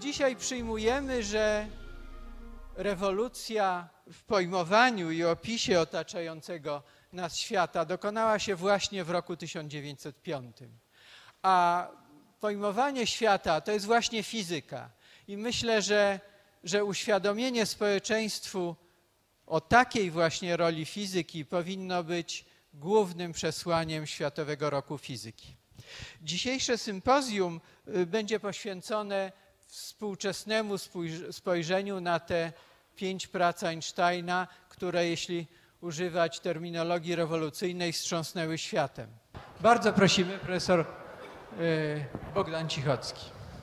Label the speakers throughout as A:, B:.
A: Dzisiaj przyjmujemy, że rewolucja w pojmowaniu i opisie otaczającego nas świata dokonała się właśnie w roku 1905. A pojmowanie świata to jest właśnie fizyka. I myślę, że uświadomienie społeczeństwu o takiej właśnie roli fizyki powinno być głównym przesłaniem Światowego Roku Fizyki. Dzisiejsze sympozjum będzie poświęcone współczesnemu spojrzeniu na te 5 prac Einsteina, które, jeśli używać terminologii rewolucyjnej, wstrząsnęły światem. Bardzo prosimy, profesor Bogdan Cichocki.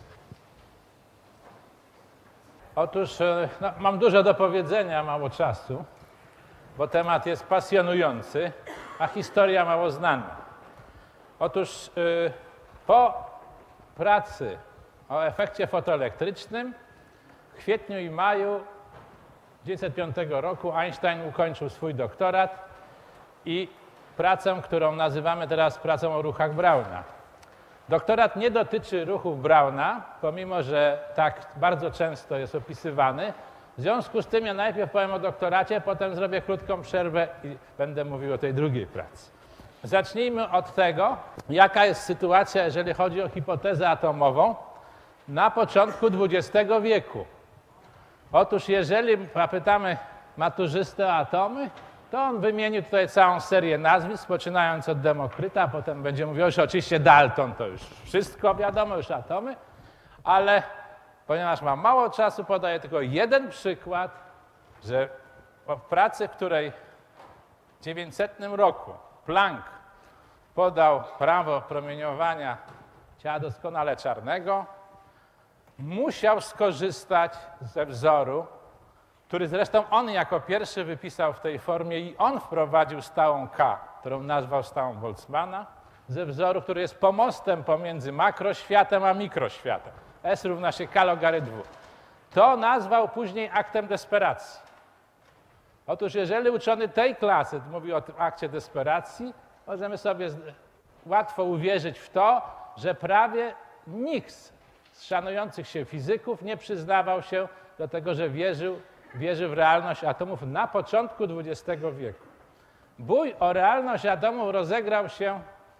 B: Otóż mam dużo do powiedzenia, mało czasu, bo temat jest pasjonujący, a historia mało znana. Otóż po pracy o efekcie fotoelektrycznym w kwietniu i maju 1905 roku Einstein ukończył swój doktorat i pracę, którą nazywamy teraz pracą o ruchach Brauna. Doktorat nie dotyczy ruchów Brauna, pomimo że tak bardzo często jest opisywany. W związku z tym ja najpierw powiem o doktoracie, potem zrobię krótką przerwę i będę mówił o tej drugiej pracy. Zacznijmy od tego, jaka jest sytuacja, jeżeli chodzi o hipotezę atomową na początku XX wieku. Otóż jeżeli zapytamy maturzystę o atomy, to on wymienił tutaj całą serię nazwisk, poczynając od Demokryta, a potem będzie mówił, że oczywiście Dalton to już wszystko wiadomo, już atomy, ale ponieważ mam mało czasu, podaję tylko jeden przykład, że w pracy, w której w 900 roku Planck podał prawo promieniowania ciała doskonale czarnego, musiał skorzystać ze wzoru, który zresztą on jako pierwszy wypisał w tej formie i on wprowadził stałą K, którą nazwał stałą Boltzmana, ze wzoru, który jest pomostem pomiędzy makroświatem a mikroświatem. S równa się K logary 2. To nazwał później aktem desperacji. Otóż jeżeli uczony tej klasy mówi o tym akcie desperacji, możemy sobie łatwo uwierzyć w to, że prawie nikt z szanujących się fizyków nie przyznawał się do tego, że wierzy w realność atomów na początku XX wieku. Bój o realność atomów rozegrał się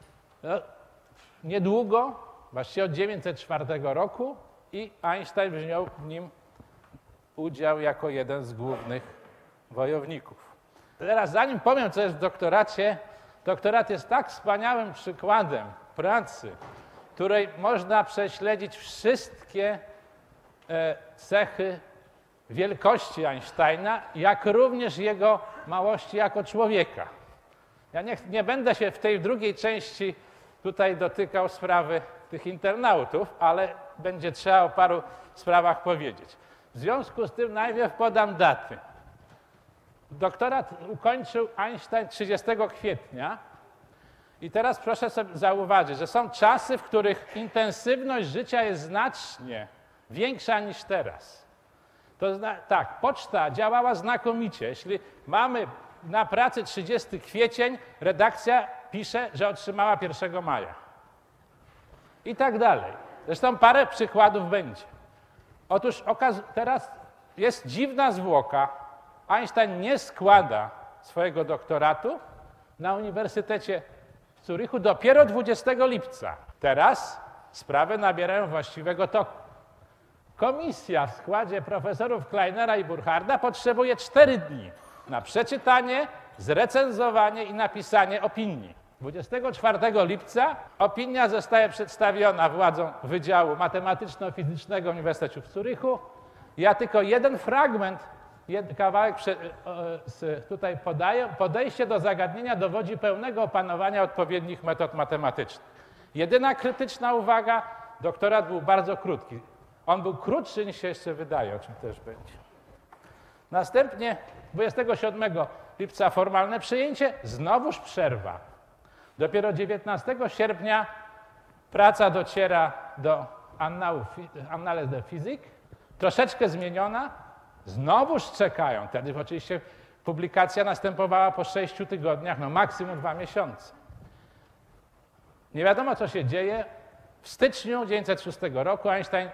B: niedługo, właściwie od 1904 roku i Einstein wziął w nim udział jako jeden z głównych wojowników. Teraz zanim powiem, co jest w doktoracie, doktorat jest tak wspaniałym przykładem pracy, w której można prześledzić wszystkie cechy wielkości Einsteina, jak również jego małości jako człowieka. Ja nie będę się w tej drugiej części tutaj dotykał sprawy tych internautów, ale będzie trzeba o paru sprawach powiedzieć. W związku z tym najpierw podam daty. Doktorat ukończył Einstein 30 kwietnia i teraz proszę sobie zauważyć, że są czasy, w których intensywność życia jest znacznie większa niż teraz. Tak, poczta działała znakomicie. Jeśli mamy na pracy 30 kwiecień, redakcja pisze, że otrzymała 1 maja. I tak dalej. Zresztą parę przykładów będzie. Otóż teraz jest dziwna zwłoka. Einstein nie składa swojego doktoratu na Uniwersytecie w Zurychu dopiero 20 lipca. Teraz sprawy nabierają właściwego toku. Komisja w składzie profesorów Kleinera i Burcharda potrzebuje 4 dni na przeczytanie, zrecenzowanie i napisanie opinii. 24 lipca opinia zostaje przedstawiona władzom Wydziału Matematyczno-Fizycznego Uniwersytetu w Zurychu. Ja tylko jeden fragment, kawałek tutaj podaję. Podejście do zagadnienia dowodzi pełnego opanowania odpowiednich metod matematycznych. Jedyna krytyczna uwaga, doktorat był bardzo krótki. On był krótszy niż się jeszcze wydaje, o czym też będzie. Następnie 27 lipca formalne przyjęcie, znowuż przerwa. Dopiero 19 sierpnia praca dociera do Annales de Physique, troszeczkę zmieniona, znowuż czekają. Wtedy oczywiście publikacja następowała po 6 tygodniach, no maksimum 2 miesiące. Nie wiadomo, co się dzieje. W styczniu 1906 roku Einstein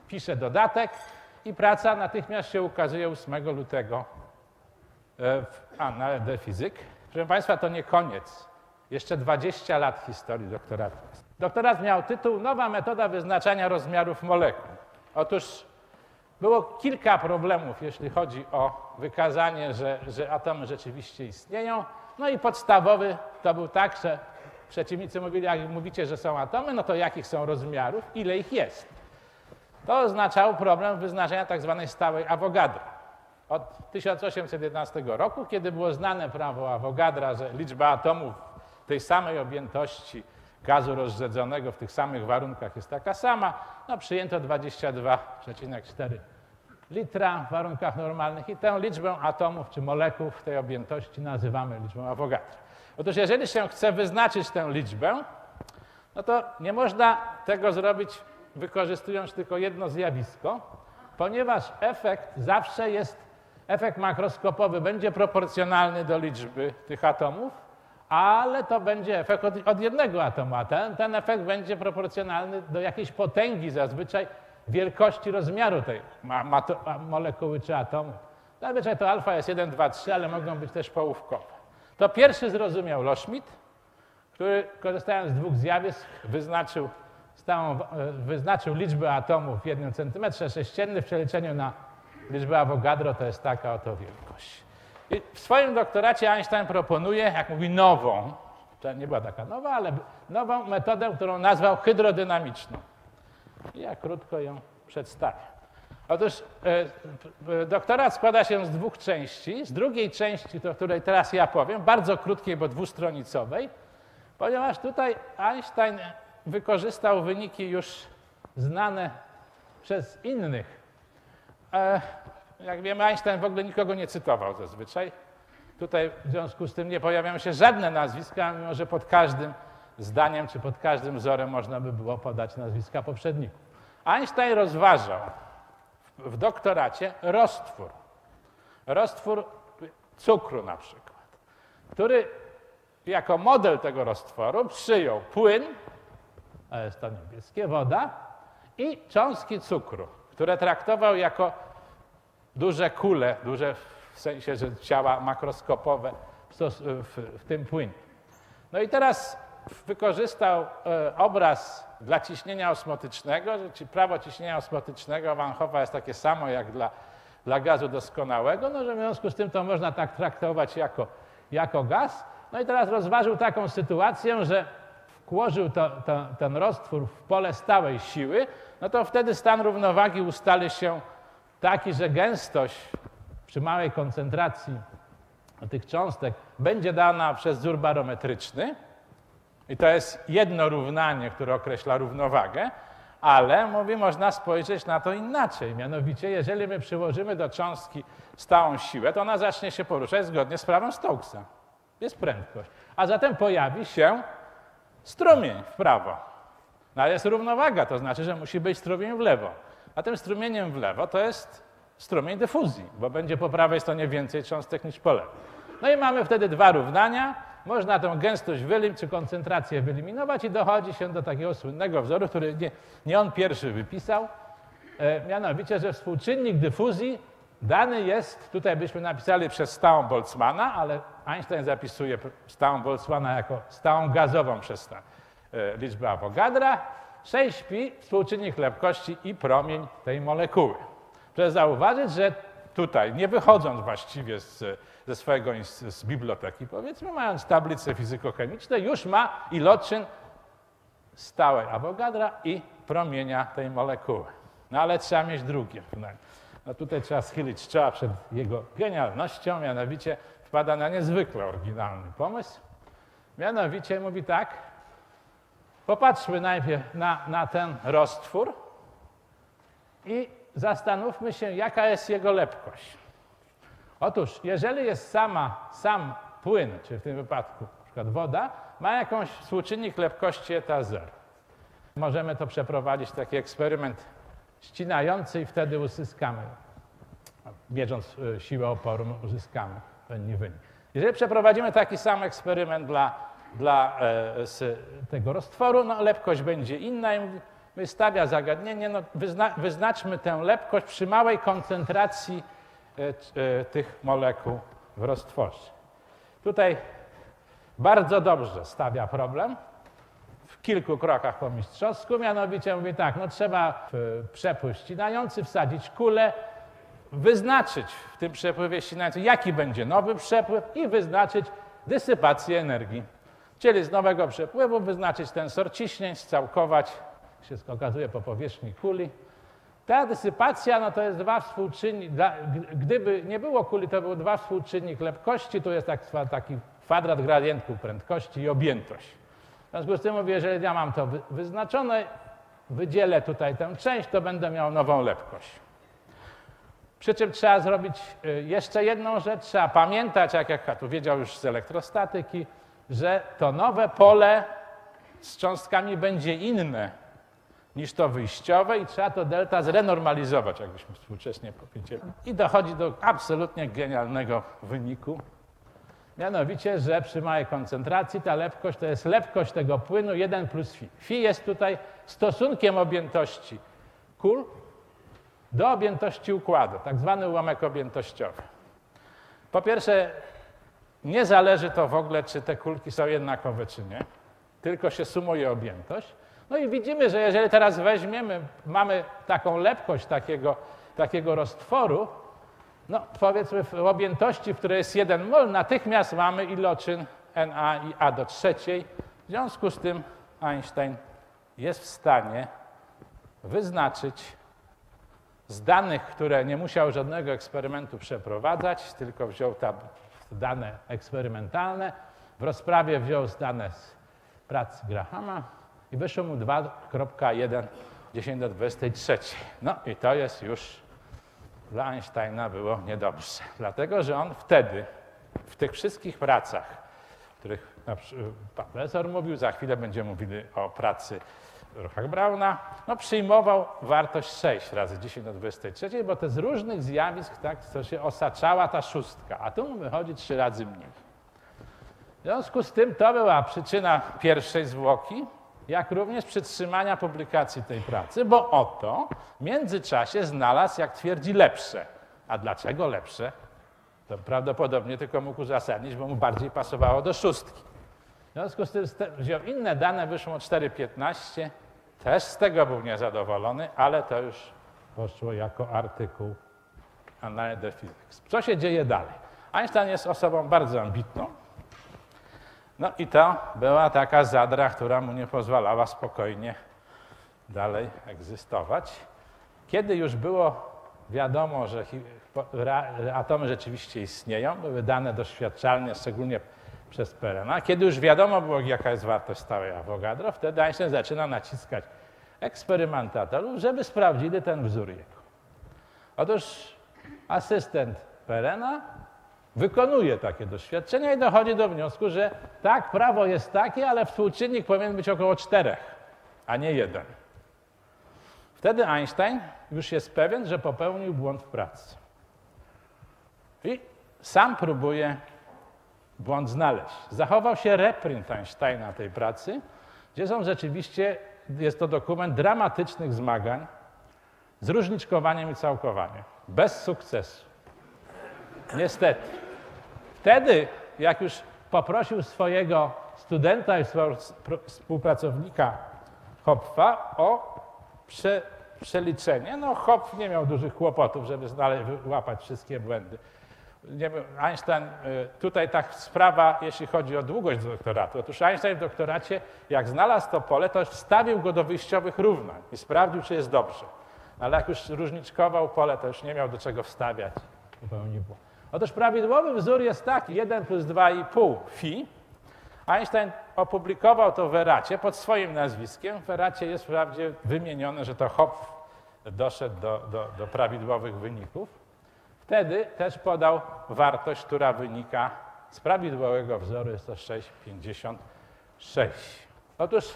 B: pisze dodatek i praca natychmiast się ukazuje 8 lutego w Annales de Physique. Proszę Państwa, to nie koniec. Jeszcze 20 lat historii doktoratu. Doktorat miał tytuł Nowa metoda wyznaczania rozmiarów molekuł. Otóż było kilka problemów, jeśli chodzi o wykazanie, że atomy rzeczywiście istnieją. No i podstawowy to był tak, że przeciwnicy mówili, jak mówicie, że są atomy, no to jakich są rozmiarów, ile ich jest. To oznaczało problem wyznaczenia tak zwanej stałej Avogadro. Od 1811 roku, kiedy było znane prawo Avogadra, że liczba atomów tej samej objętości gazu rozrzedzonego w tych samych warunkach jest taka sama, no przyjęto 22,4 litra w warunkach normalnych i tę liczbę atomów czy molekuł w tej objętości nazywamy liczbą Avogadra. Otóż jeżeli się chce wyznaczyć tę liczbę, no to nie można tego zrobić wykorzystując tylko jedno zjawisko, ponieważ efekt makroskopowy będzie proporcjonalny do liczby tych atomów, ale to będzie efekt od jednego atomu, a ten efekt będzie proporcjonalny do jakiejś potęgi, zazwyczaj wielkości rozmiaru tej molekuły czy atomu. Zazwyczaj to alfa jest 1, 2, 3, ale mogą być też połówkowe. To pierwszy zrozumiał Loschmidt, który korzystając z dwóch zjawisk wyznaczył liczbę atomów w 1 cm3 w przeliczeniu na liczbę Avogadro, to jest taka oto wielkość. I w swoim doktoracie Einstein proponuje, jak mówi, nową, to nie była taka nowa, ale nową metodę, którą nazwał hydrodynamiczną. I ja krótko ją przedstawię. Otóż doktorat składa się z dwóch części. Z drugiej części, o której teraz ja powiem, bardzo krótkiej, bo dwustronicowej, ponieważ tutaj Einstein wykorzystał wyniki już znane przez innych. Jak wiemy, Einstein w ogóle nikogo nie cytował zazwyczaj. Tutaj w związku z tym nie pojawiają się żadne nazwiska, mimo że pod każdym zdaniem czy pod każdym wzorem można by było podać nazwiska poprzedników. Einstein rozważał w doktoracie roztwór cukru na przykład, który jako model tego roztworu przyjął płyn, a jest to niebieskie, woda i cząstki cukru, które traktował jako duże kule, duże w sensie, że ciała makroskopowe w tym płynie. No i teraz wykorzystał obraz dla ciśnienia osmotycznego, że prawo ciśnienia osmotycznego Van Hoffa jest takie samo jak dla gazu doskonałego, no że w związku z tym to można tak traktować jako gaz. No i teraz rozważył taką sytuację, że włożył ten roztwór w pole stałej siły, no to wtedy stan równowagi ustali się taki, że gęstość przy małej koncentracji tych cząstek będzie dana przez wzór barometryczny i to jest jedno równanie, które określa równowagę, ale można spojrzeć na to inaczej. Mianowicie, jeżeli my przyłożymy do cząstki stałą siłę, to ona zacznie się poruszać zgodnie z prawem Stokesa. Jest prędkość. A zatem pojawi się strumień w prawo. No ale jest równowaga, to znaczy, że musi być strumień w lewo. A tym strumieniem w lewo to jest strumień dyfuzji, bo będzie po prawej stronie więcej cząstek niż po lewej. No i mamy wtedy dwa równania. Można tę gęstość czy koncentrację wyeliminować i dochodzi się do takiego słynnego wzoru, który nie on pierwszy wypisał, mianowicie, że współczynnik dyfuzji dany jest, tutaj byśmy napisali przez stałą Boltzmana, ale Einstein zapisuje stałą Boltzmana jako stałą gazową przez liczbę Avogadra, 6π współczynnik lepkości i promień tej molekuły. Proszę zauważyć, że tutaj, nie wychodząc właściwie ze swojego z biblioteki, powiedzmy, mając tablice fizykochemiczne, już ma iloczyn stałej Avogadra i promienia tej molekuły. No ale trzeba mieć drugie. No tutaj trzeba schylić czoła przed jego genialnością, mianowicie wpada na niezwykle oryginalny pomysł. Mianowicie mówi tak, popatrzmy najpierw na ten roztwór i zastanówmy się, jaka jest jego lepkość. Otóż, jeżeli jest sam płyn, czyli w tym wypadku na przykład woda, ma jakąś współczynnik lepkości eta 0. Możemy to przeprowadzić, taki eksperyment ścinający i wtedy uzyskamy, mierząc siłę oporu, uzyskamy pewien wynik. Jeżeli przeprowadzimy taki sam eksperyment dla tego roztworu, no lepkość będzie inna Wystawia zagadnienie, no wyznaczmy tę lepkość przy małej koncentracji tych molekuł w roztworze. Tutaj bardzo dobrze stawia problem, w kilku krokach po mistrzowsku, mianowicie mówi tak, no trzeba w przepływ ścinający wsadzić kulę, wyznaczyć w tym przepływie ścinającym, jaki będzie nowy przepływ i wyznaczyć dysypację energii. Czyli z nowego przepływu wyznaczyć tensor ciśnień, scałkować, się okazuje po powierzchni kuli. Ta dysypacja, no to jest dwa współczynnik, gdyby nie było kuli, to był dwa współczynnik lepkości, tu jest taki kwadrat gradientu prędkości i objętość. W związku z tym mówię, jeżeli ja mam to wyznaczone, wydzielę tutaj tę część, to będę miał nową lepkość. Przy czym trzeba zrobić jeszcze jedną rzecz, trzeba pamiętać, jak tu wiedział już z elektrostatyki, że to nowe pole z cząstkami będzie inne niż to wyjściowe i trzeba to delta zrenormalizować, jakbyśmy współcześnie powiedzieli. I dochodzi do absolutnie genialnego wyniku, mianowicie, że przy małej koncentracji ta lepkość to jest lepkość tego płynu 1 plus phi. Phi jest tutaj stosunkiem objętości kul do objętości układu, tak zwany ułamek objętościowy. Po pierwsze, nie zależy to w ogóle, czy te kulki są jednakowe, czy nie, tylko się sumuje objętość. No i widzimy, że jeżeli teraz weźmiemy, mamy taką lepkość takiego roztworu, no powiedzmy w objętości, w której jest 1 mol, natychmiast mamy iloczyn Na i A do trzeciej. W związku z tym Einstein jest w stanie wyznaczyć z danych, które nie musiał żadnego eksperymentu przeprowadzać, tylko wziął dane eksperymentalne, w rozprawie wziął dane z prac Grahama i wyszło mu 2,1 No i to jest już dla Einsteina było niedobrze, dlatego że on wtedy w tych wszystkich pracach, o których pan profesor mówił, za chwilę będziemy mówili o pracy w ruchach Brauna, no przyjmował wartość 6 razy 10 do 23, bo to z różnych zjawisk tak, to się osaczała ta szóstka, a tu mu wychodzi 3 razy mniej. W związku z tym to była przyczyna pierwszej zwłoki, jak również przytrzymania publikacji tej pracy, bo oto w międzyczasie znalazł, jak twierdzi, lepsze. A dlaczego lepsze? To prawdopodobnie tylko mógł uzasadnić, bo mu bardziej pasowało do szóstki. W związku z tym wziął inne dane, wyszło mu 4,15. Też z tego był niezadowolony, ale to już poszło jako artykuł Annales Physics. Co się dzieje dalej? Einstein jest osobą bardzo ambitną. No i to była taka zadra, która mu nie pozwalała spokojnie dalej egzystować. Kiedy już było wiadomo, że atomy rzeczywiście istnieją, były dane doświadczalnie, szczególnie przez Perena, kiedy już wiadomo było, jaka jest wartość stałej Avogadro, wtedy Einstein zaczyna naciskać eksperymentatorów, żeby sprawdzili ten wzór jego. Otóż asystent Perena wykonuje takie doświadczenia i dochodzi do wniosku, że tak, prawo jest takie, ale współczynnik powinien być około 4, a nie 1. Wtedy Einstein już jest pewien, że popełnił błąd w pracy. I sam próbuje błąd znaleźć. Zachował się reprint Einsteina tej pracy, gdzie są rzeczywiście, jest to dokument dramatycznych zmagań z różniczkowaniem i całkowaniem. Bez sukcesu. Niestety. Wtedy, jak już poprosił swojego studenta i współpracownika Hopfa o przeliczenie, no Hopf nie miał dużych kłopotów, żeby wyłapać wszystkie błędy. Einstein, tutaj ta sprawa, jeśli chodzi o długość doktoratu. Otóż Einstein w doktoracie, jak znalazł to pole, to wstawił go do wyjściowych równań i sprawdził, czy jest dobrze. Ale jak już różniczkował pole, to już nie miał do czego wstawiać. Popełnił błąd. Otóż prawidłowy wzór jest taki, 1 plus 2,5 phi. Einstein opublikował to w Eracie pod swoim nazwiskiem. W Eracie jest wprawdzie wymienione, że to Hopf doszedł do prawidłowych wyników. Wtedy też podał wartość, która wynika z prawidłowego wzoru, jest to 6,56. Otóż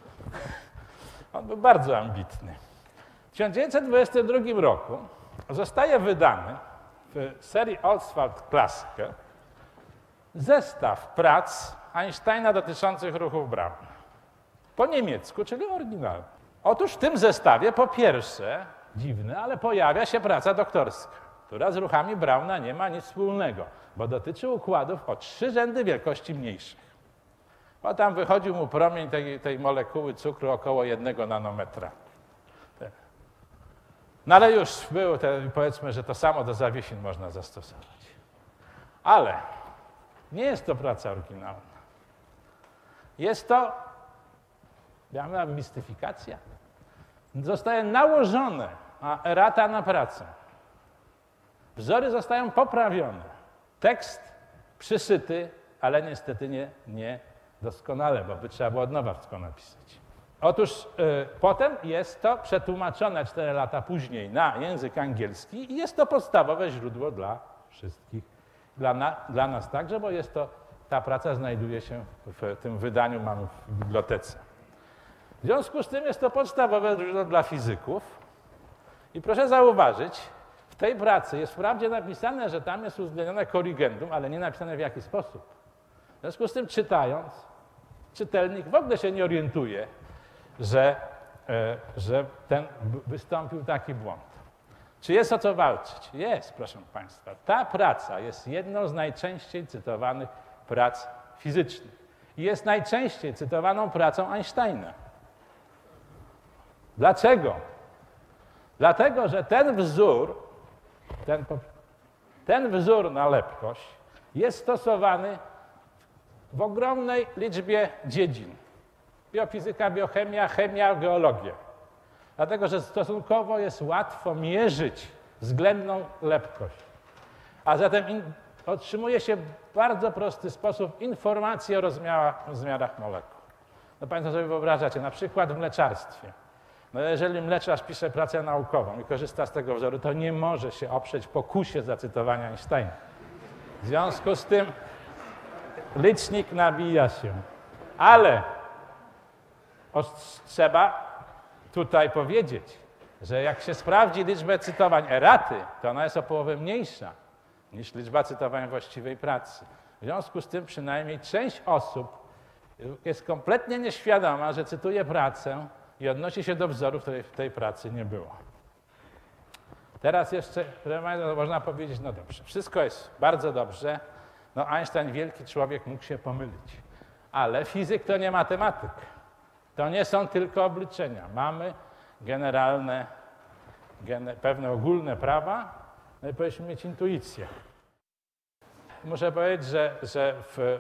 B: on był bardzo ambitny. W 1922 roku zostaje wydany w serii Ostwald Klassiker zestaw prac Einsteina dotyczących ruchów Brauna. Po niemiecku, czyli oryginalny. Otóż w tym zestawie po pierwsze, dziwne, ale pojawia się praca doktorska, która z ruchami Brauna nie ma nic wspólnego, bo dotyczy układów o 3 rzędy wielkości mniejszych. Bo tam wychodził mu promień tej molekuły cukru około 1 nanometra. No ale już było, powiedzmy, że to samo do zawiesin można zastosować. Ale nie jest to praca oryginalna. Jest to, ja mówię, mistyfikacja. Zostaje nałożone errata na pracę. Wzory zostają poprawione. Tekst przyszyty, ale niestety nie doskonale, bo by trzeba było od nowa wszystko napisać. Otóż potem jest to przetłumaczone 4 lata później na język angielski i jest to podstawowe źródło dla wszystkich. Dla nas także, bo ta praca znajduje się w tym wydaniu, mamy w bibliotece. W związku z tym jest to podstawowe źródło dla fizyków. I proszę zauważyć, w tej pracy jest wprawdzie napisane, że tam jest uwzględnione korrigendum, ale nie napisane w jaki sposób. W związku z tym czytając, czytelnik w ogóle się nie orientuje, że wystąpił taki błąd. Czy jest o co walczyć? Jest, proszę Państwa. Ta praca jest jedną z najczęściej cytowanych prac fizycznych. I jest najczęściej cytowaną pracą Einsteina. Dlaczego? Dlatego, że ten wzór na lepkość jest stosowany w ogromnej liczbie dziedzin. Biofizyka, biochemia, chemia, geologia. Dlatego, że stosunkowo jest łatwo mierzyć względną lepkość. A zatem otrzymuje się w bardzo prosty sposób informacje o rozmiarach molekuł. No Państwo sobie wyobrażacie, na przykład w mleczarstwie. No jeżeli mleczarz pisze pracę naukową i korzysta z tego wzoru, to nie może się oprzeć pokusie zacytowania Einsteina. W związku z tym licznik nabija się. Ale trzeba tutaj powiedzieć, że jak się sprawdzi liczbę cytowań eraty, to ona jest o połowę mniejsza niż liczba cytowań właściwej pracy. W związku z tym przynajmniej część osób jest kompletnie nieświadoma, że cytuje pracę i odnosi się do wzorów, których w tej pracy nie było. Teraz jeszcze można powiedzieć, no dobrze, wszystko jest bardzo dobrze, no Einstein, wielki człowiek, mógł się pomylić, ale fizyk to nie matematyk. To nie są tylko obliczenia. Mamy generalne, pewne ogólne prawa, no i powinniśmy mieć intuicję. Muszę powiedzieć, że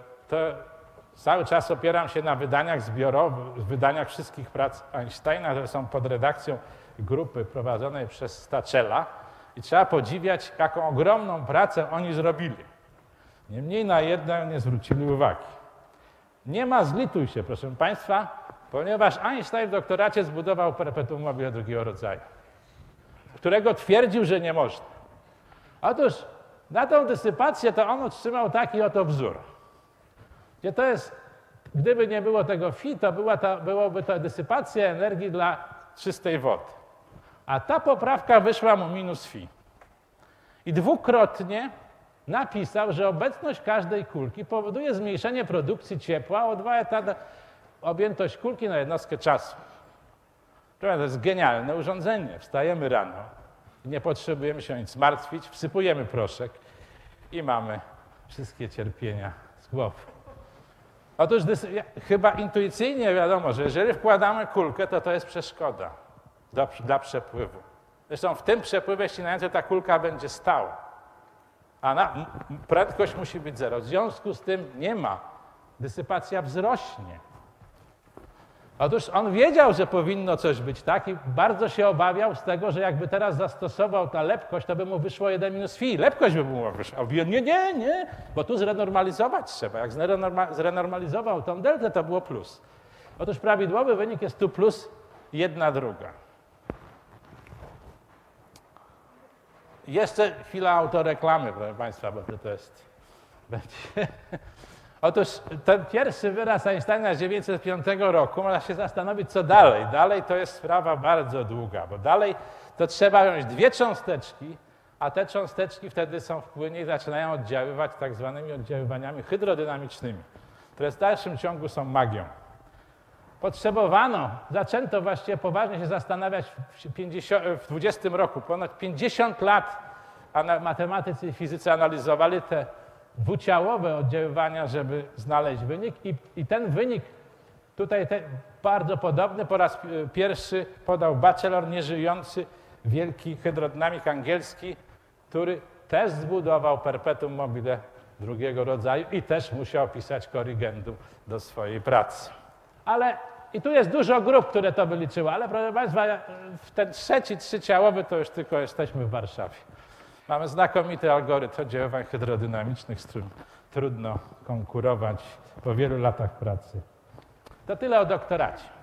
B: cały czas opieram się na wydaniach zbiorowych, wydaniach wszystkich prac Einsteina, które są pod redakcją grupy prowadzonej przez Stachela i trzeba podziwiać, jaką ogromną pracę oni zrobili. Niemniej na jedno nie zwrócili uwagi. Nie ma zlituj się, proszę Państwa, ponieważ Einstein w doktoracie zbudował perpetuum mobile drugiego rodzaju, którego twierdził, że nie można. Otóż na tą dysypację to on otrzymał taki oto wzór. Gdzie to jest, gdyby nie było tego phi, to byłoby to dysypacja energii dla czystej wody. A ta poprawka wyszła mu minus phi. I dwukrotnie napisał, że obecność każdej kulki powoduje zmniejszenie produkcji ciepła o 2 etapy objętość kulki na jednostkę czasu. To jest genialne urządzenie. Wstajemy rano, nie potrzebujemy się o nic martwić, wsypujemy proszek i mamy wszystkie cierpienia z głowy. Otóż chyba intuicyjnie wiadomo, że jeżeli wkładamy kulkę, to jest przeszkoda dla przepływu. Zresztą w tym przepływie ścinającym ta kulka będzie stała, a prędkość musi być 0. W związku z tym nie ma. Dysypacja wzrośnie. Otóż on wiedział, że powinno coś być tak i bardzo się obawiał z tego, że jakby teraz zastosował ta lepkość, to by mu wyszło 1 minus phi. Lepkość by mu wyszła. Nie, bo tu zrenormalizować trzeba. Jak zrenormalizował tą deltę, to było plus. Otóż prawidłowy wynik jest tu plus 1/2. Jeszcze chwila autoreklamy, proszę Państwa, bo to jest... Otóż ten pierwszy wyraz Einsteina z 1905 roku, można się zastanowić, co dalej. Dalej to jest sprawa bardzo długa, bo dalej to trzeba wziąć 2 cząsteczki, a te cząsteczki wtedy są w płynie i zaczynają oddziaływać tak zwanymi oddziaływaniami hydrodynamicznymi, które w dalszym ciągu są magią. zaczęto właściwie poważnie się zastanawiać w 20 roku. Ponad 50 lat matematycy i fizycy analizowali te dwuciałowe oddziaływania, żeby znaleźć wynik i ten wynik tutaj bardzo podobny po raz pierwszy podał Batchelor, nieżyjący wielki hydrodynamik angielski, który też zbudował perpetuum mobile drugiego rodzaju i też musiał pisać korrigendum do swojej pracy. I tu jest dużo grup, które to wyliczyły, ale proszę Państwa, w ten trzeci, trzyciałowy to już tylko jesteśmy w Warszawie. Mamy znakomity algorytm oddziaływań hydrodynamicznych, z którym trudno konkurować po wielu latach pracy. To tyle o doktoracie.